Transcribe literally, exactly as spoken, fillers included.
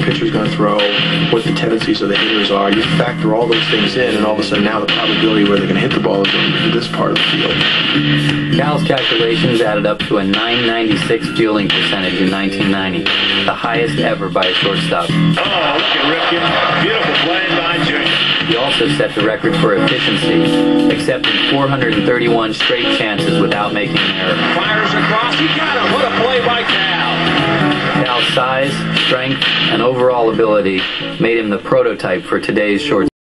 pitcher's going to throw, what the tendencies of the hitters are. You factor all those things in, and all of a sudden now the probability where they're going to hit the ball is in this part of the field. Cal's calculations added up to a nine ninety-six fielding percentage in nineteen ninety, the highest ever by a shortstop. Oh, look at Ripken. Beautiful play by Junior. He also set the record for efficiency, accepting four hundred thirty-one straight chances without making an error. Fires across. He got him. What a play by Cal. Cal's size, strength, and overall ability made him the prototype for today's shortstop.